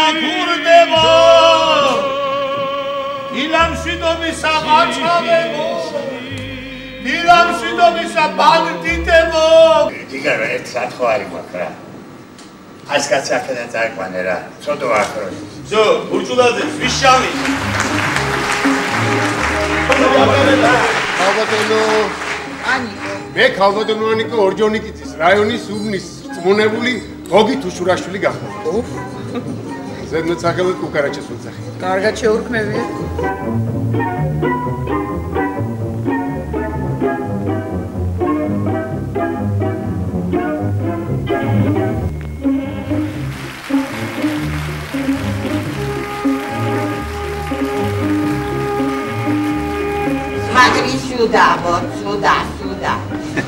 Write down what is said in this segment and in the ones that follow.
გურდებო ილამშვიდობისა ყაჩავებო ილამშვიდობისა ბანდიტებო იგარო ერთ სათხო არის მაქვს რა ეს კაცი აქედან წაიყვანე რა ცოტა აქრო ზო ბურჭულაძე ვიშამი ალბათონო ანიკო მე ქალბატონო ანიკო ორჯონიკიძის რაიონის უბნის წმუნებული გოგი თუშურაშვილი გახდა ზედმეტ სახელად კუკარაჩეს ვეძახი კარგად შეურქმევია Сюда.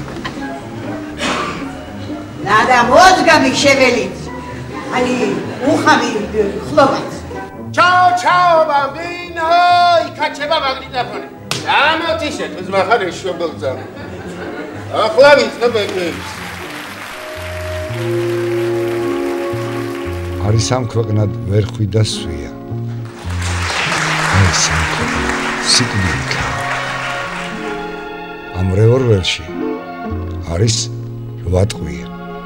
Надо мозгами шевелить, а не ухами хлопать. Чао, бамбино, и качеба магнитофоне. Дамотишет, узмахар еще был зам. Охлавить, ну бэкэйс. არის ამ ქვეყნად ვერ ხვიდა სვია. ეს ამ ქვეყნად სიკვდილი ამ რევოლვერში არის 8 ტყვია.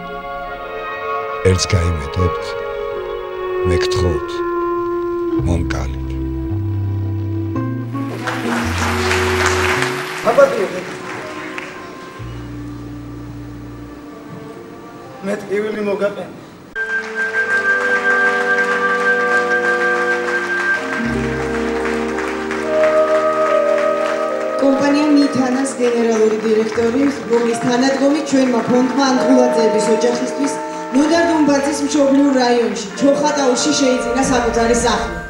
ერთს გაიმეტებთ, მე გთხოვთ, მომკალით. მე ტკივილი მოგაყენე კომპანია მითანას გენერალური დირექტორი გოგის თანადგომი ჩვენმა ფონდმა ანგულაძეების ოჯახისთვის ნოდარ დუმბაძის მშობლიურ რაიონში ჩოხატაუში შეიძინა საკუთარი სახლი